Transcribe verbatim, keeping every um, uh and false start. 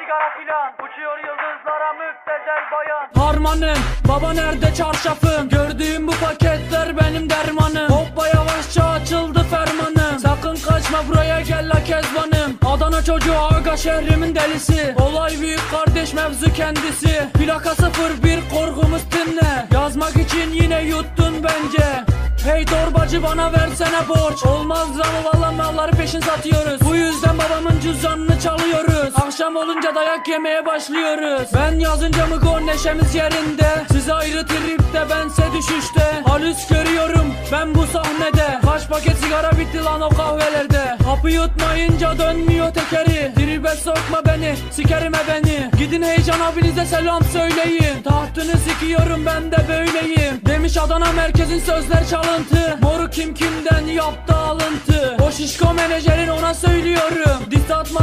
sigara filan, uçuyor yıldızlara müptezel bayan. Harmanım, baba nerede çarşafım? Gördüğüm bu paketler benim dermanım. Hoppa yavaşça açıldı fermanım. Sakın kaçma buraya gel la Kezbanım. Adana çocuğu aga şehrimin delisi. Olay büyük kardeş mevzu kendisi. Plaka sıfır bir korkumuz dinle. Yazmak için yine yuttun bence. Hey torbacı bana versene borç. Olmaz ama valla malları peşin satıyoruz. Bu yüzden babamın cüzdanını çalıyoruz. Akşam olunca dayak yemeye başlıyoruz. Ben yazınca mı gol neşemiz yerinde. Siz ayrı tripte bense düşüşte. Halüs görüyorum ben bu sahnede. Kaç paket sigara bitti lan o kahvelerde. Hapı yutmayınca dönmüyor tekeri. Tribe sokma beni sikerime beni. Gidin heyecan abinize selam söyleyin. Tahtını sikiyorum ben de böyleyim. Demiş Adana merkezin sözler çalıntı. Moru kim kimden yaptı alıntı. O şişko menajerin ona söylüyorum. Dis atma